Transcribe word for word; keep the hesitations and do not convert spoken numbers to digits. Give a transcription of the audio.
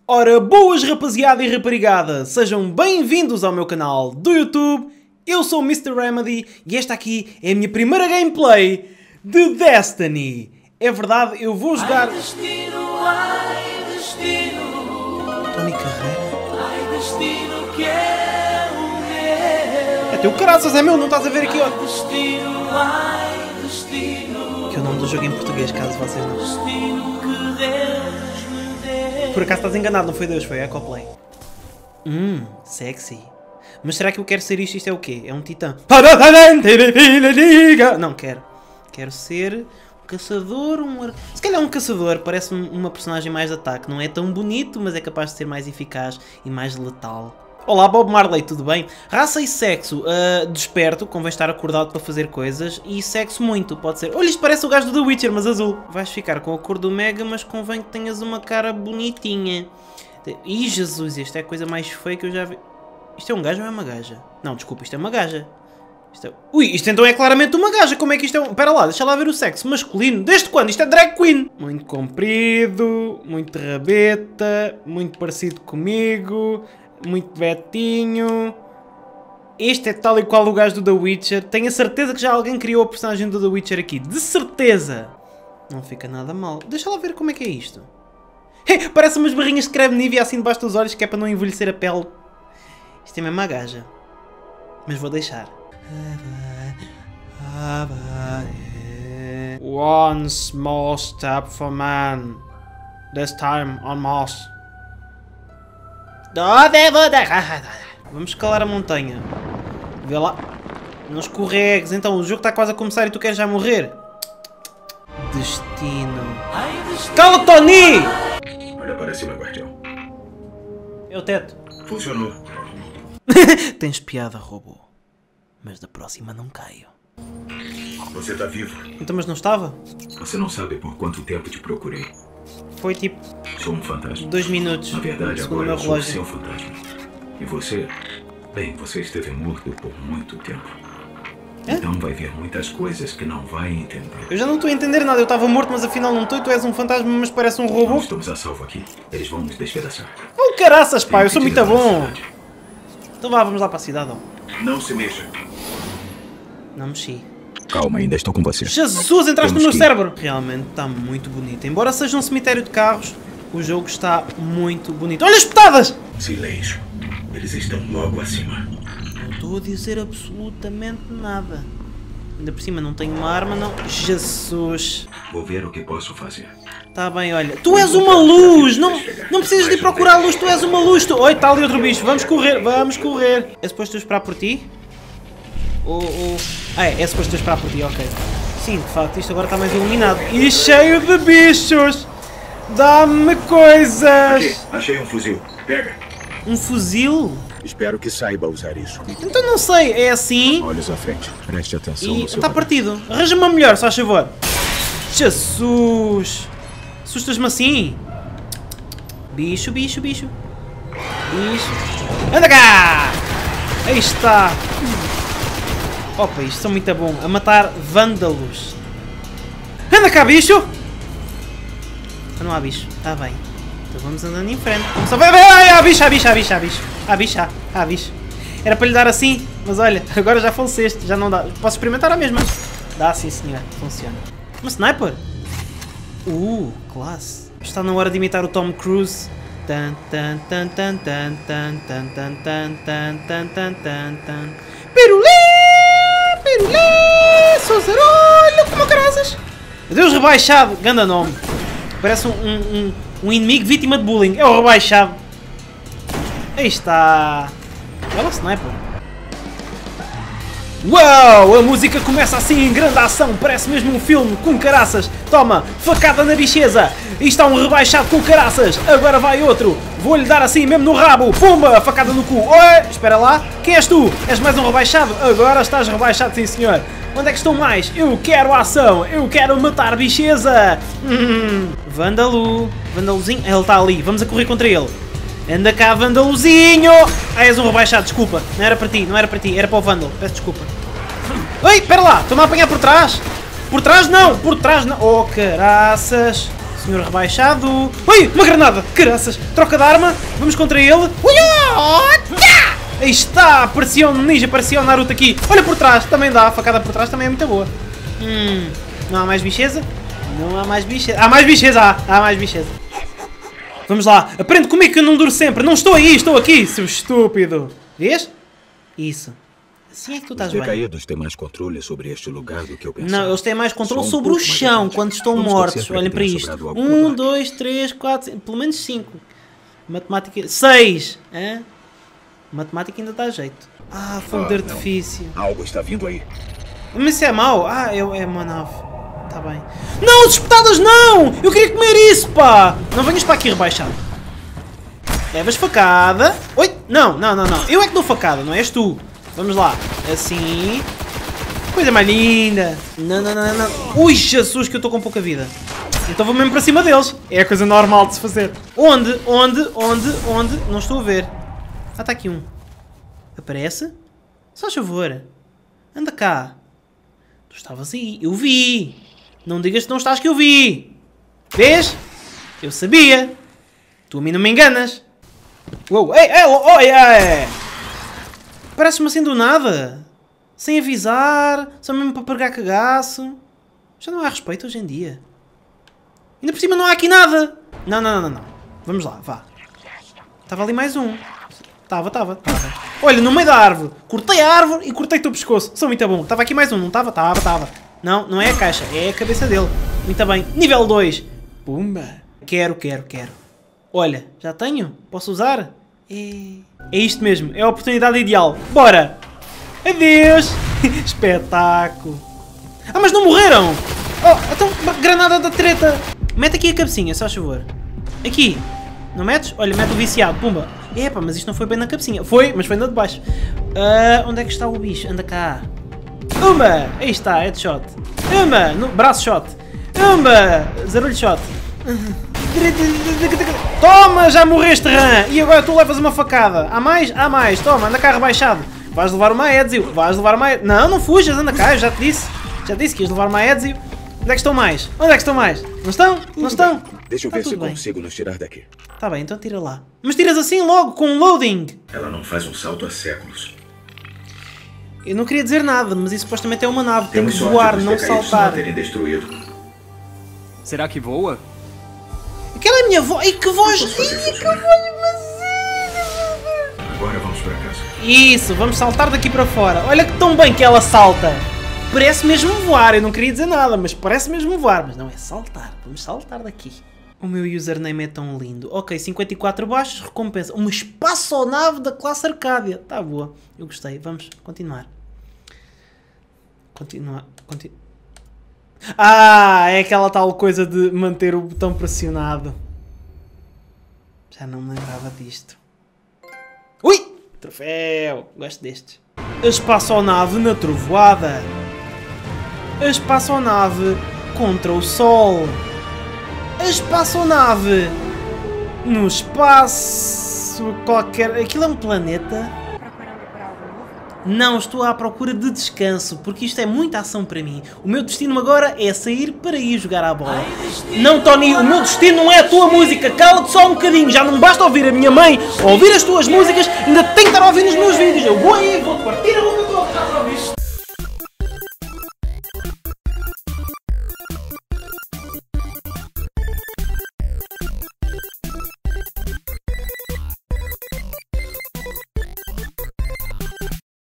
Ora, boas rapaziada e raparigada, sejam bem-vindos ao meu canal do YouTube. Eu sou o mister Remedy e esta aqui é a minha primeira gameplay de Destiny. É verdade, eu vou jogar... Ai, destino, ai, destino. Tony Carreira? Ai, destino que é o meu. É teu caraças, é meu, não estás a ver aqui, ó. Ai, destino, ai, destino. Que é o nome do jogo em português, caso vocês não... Destino que Deus me deu. Por acaso estás enganado, não foi Deus, foi Ecoplay. Hum, sexy. Mas será que eu quero ser isto? Isto é o quê? É um titã. Não, quero. Quero ser um caçador, um... Se calhar um caçador, parece uma personagem mais de ataque. Não é tão bonito, mas é capaz de ser mais eficaz e mais letal. Olá, Bob Marley, tudo bem? Raça e sexo. Uh, desperto, convém estar acordado para fazer coisas. E sexo muito, pode ser. Olha, isto parece o gajo do The Witcher, mas azul. Vais ficar com a cor do Mega, mas convém que tenhas uma cara bonitinha. Ih, Jesus, esta é a coisa mais feia que eu já vi. Isto é um gajo ou é uma gaja? Não, desculpa, isto é uma gaja. Isto é... Ui, isto então é claramente uma gaja. Como é que isto é um... Pera lá, deixa lá ver o sexo masculino. Desde quando? Isto é drag queen. Muito comprido, muito rabeta, muito parecido comigo, muito betinho. Este é tal e qual o gajo do The Witcher. Tenho a certeza que já alguém criou a personagem do The Witcher aqui. De certeza. Não fica nada mal. Deixa lá ver como é que é isto. Hey, parece umas barrinhas de creme Nivea assim debaixo dos olhos, que é para não envelhecer a pele. Isto é mesmo a gaja. Mas vou deixar. One small step for man. This time on Mars. Vamos escalar a montanha. Vê lá. Não escorregues. Então o jogo está quase a começar e tu queres já morrer. Destino. Ai, destino. Cala, Tony! Olha para cima, guardião. É o teto. Funcionou. Tens piada, robô. Mas da próxima não caio. Você tá vivo. Então, mas não estava? Você não sabe por quanto tempo te procurei. Foi tipo Sou um fantasma. dois minutos. Na verdade, segundo o agora meu eu sou o relógio. seu fantasma. E você... Bem, você esteve morto por muito tempo. É? Então vai ver muitas coisas que não vai entender. Eu já não estou a entender nada. Eu estava morto, mas afinal não estou. E tu és um fantasma, mas parece um Não robô. estamos a salvo aqui. Eles vão nos despedaçar. Oh, caraças, pá. Eu sou Tenho muito que tirar da bom. cidade. Então vá, vamos lá para a cidade, ó. Não se mexa. Não mexi. Calma, ainda estou com você. Jesus, entraste no Temos meu que ir. cérebro. Realmente está muito bonito. Embora seja um cemitério de carros, o jogo está muito bonito. Olha as petadas! Silêncio. Eles estão logo acima. Não estou a dizer absolutamente nada. Ainda por cima não tenho uma arma, não. Jesus. Vou ver o que posso fazer. Tá bem, olha. Tu és uma luz! Não, não precisas de ir procurar luz, tu és uma luz! Tu... Oi, está ali outro bicho. Vamos correr, vamos correr. É suposto eu esperar por ti? Ou... ou... Ah, é, é suposto eu esperar por ti, ok. Sim, de facto, isto agora está mais iluminado. E cheio de bichos! Dá-me coisas! Aqui, achei um fuzil. Pega. Um fuzil? Espero que saiba usar isso. Então não sei, é assim... Olhos à frente. Preste atenção E no seu está caminho. partido. Arranja-me uma melhor, só a favor. Jesus! Assustas-me assim? Bicho, bicho, bicho. Bicho. Anda cá! Aí está. Opa, isto são muito bom. A matar vândalos. Anda cá, bicho! Ah, não há bicho. Está bem. Então vamos andando em frente. Vamos só... Vai, vai, vai! Há bicho, há bicho, há bicho, há bicho. Há bicho, há, há bicho. Era para lhe dar assim, mas olha, agora já faleceste. Já não dá. Posso experimentar a mesma? Dá sim, senhor. Funciona. Uma sniper? Uh, classe. Está na hora de imitar o Tom Cruise. Tan tan tan tan tan tan tan tan tan tan tan tan tan tan. Pirulé! Pirulé! Sozarolho! Como carasas! Deus rebaixado! Ganda nome. Parece um, um, um, um inimigo vítima de bullying. É o rebaixado. Aí está. Olha o sniper. Uau! A música começa assim em grande ação. Parece mesmo um filme com caraças. Toma, facada na bicheza. E está um rebaixado com caraças. Agora vai outro. Vou-lhe dar assim mesmo no rabo. Pumba, facada no cu. Oi, espera lá. Quem és tu? És mais um rebaixado? Agora estás rebaixado, sim senhor. Onde é que estou mais? Eu quero ação. Eu quero matar bicheza. Hum, Vândalo. Vândalozinho. Ele está ali. Vamos a correr contra ele. Anda cá, Vândalozinho! Ah, és um rebaixado, desculpa. Não era para ti, não era para ti, era para o Vândalo. Peço desculpa. Ei, espera lá, estou-me a apanhar por trás. Por trás não, por trás não. Oh, caraças. Senhor rebaixado. Ui, uma granada! Caraças! Troca de arma. Vamos contra ele. Ui, aí está! Parecia um ninja, parecia um Naruto aqui. Olha por trás, também dá. A facada por trás também é muito boa. Hum, não há mais bicheza? Não há mais bicheza. Há mais bicheza, há. Há mais bicheza. Vamos lá. Aprende comigo que eu não duro sempre. Não estou aí, estou aqui, seu estúpido. Vês? Isso. Assim é que tu estás Os bem. decaídos têm mais controle sobre este lugar do que eu pensava. Não, eles têm mais controle Só um sobre o pouco mais chão adiante. quando estão Vamos mortos. torcer para Olhem que para tenha isto. sobrado algo por Um, lá. dois, três, quatro, cinco, pelo menos cinco. Matemática. Seis. Hã? Matemática ainda dá jeito. Ah, fogo de Ah, não. artifício. Algo está vindo aí. Mas isso é mau. Ah, é, é uma nave. Tá bem. Não, espetadas não! Eu queria comer isso, pá! Não venhas para aqui rebaixado. Levas facada. Oi! Não, não, não, não. Eu é que dou facada, não és tu. Vamos lá. Assim. Coisa mais linda. Não, não, não, não. Ui, Jesus, que eu estou com pouca vida. Então vou mesmo para cima deles. É a coisa normal de se fazer. Onde? Onde? Onde? Onde? Não estou a ver. Ah, está aqui um. Aparece? Só favor. Anda cá. Tu estavas aí. Eu vi. Não digas que não estás que eu vi. Vês? Eu sabia. Tu a mim não me enganas. Uou, ei, ei, oi, ei. Parece-me assim do nada. Sem avisar. Só mesmo para pregar cagaço. Já não há respeito hoje em dia. Ainda por cima não há aqui nada. Não, não, não, não. Vamos lá, vá. Estava ali mais um. Estava, estava, estava. Olha, no meio da árvore. Cortei a árvore e cortei o teu pescoço. Sou muito bom. Estava aqui mais um, não estava? Estava, estava. Não, não é a caixa. É a cabeça dele. Muito bem. Nível dois. Pumba. Quero, quero, quero. Olha, já tenho? Posso usar? É, é isto mesmo. É a oportunidade ideal. Bora. Adeus. Espetáculo. Ah, mas não morreram. Oh, então, granada da treta. Mete aqui a cabecinha, só a favor. Aqui. Não metes? Olha, mete o viciado. Pumba. Epa, mas isto não foi bem na cabecinha. Foi, mas foi na de baixo. Uh, onde é que está o bicho? Anda cá. Uma. Aí está, headshot. Uma. No, braço shot. Uma. Zarulho shot. Toma, já morreste, rã. E agora tu levas uma facada. Há mais? Há mais. Toma, anda cá rebaixado. Vais levar uma Ezio. Vais levar uma Ezio. Não, não fujas, anda cá. Eu já te disse. Já te disse que ias levar uma Ezio. Onde é que estão mais? Onde é que estão mais? Não estão? Não estão? Deixa eu Tá ver se tudo bem. consigo nos tirar daqui. Tá bem, então tira lá. Mas tiras assim logo, com um loading. Ela não faz um salto há séculos. Eu não queria dizer nada, mas isso supostamente é uma nave. Tem que Temos sorte voar, dos não decaídos saltar. não terem destruído. Será que voa? Aquela é a minha voz. Ai, que voz Posso fazer linda, que funcionar. voz. Agora vamos para casa. Isso, vamos saltar daqui para fora. Olha que tão bem que ela salta. Parece mesmo voar, eu não queria dizer nada, mas parece mesmo voar. Mas não, é saltar, vamos saltar daqui. O meu username é tão lindo. Ok, cinquenta e quatro baixos, recompensa. Uma espaçonave da classe Arcádia. Tá boa, eu gostei. Vamos continuar. Continuar, continuar. Ah, é aquela tal coisa de manter o botão pressionado. Já não me lembrava disto. Ui! Troféu! Gosto destes. A espaçonave na trovoada. A espaçonave contra o sol. A espaçonave no espaço qualquer. Aquilo é um planeta? Não, estou à procura de descanso, porque isto é muita ação para mim. O meu destino agora é sair para ir jogar à bola. Não, Tony, o meu destino não é a tua música. Cala-te só um bocadinho. Já não basta ouvir a minha mãe ou ouvir as tuas músicas, ainda tenho que estar a ouvir os meus vídeos. Eu vou aí, vou partir a boca.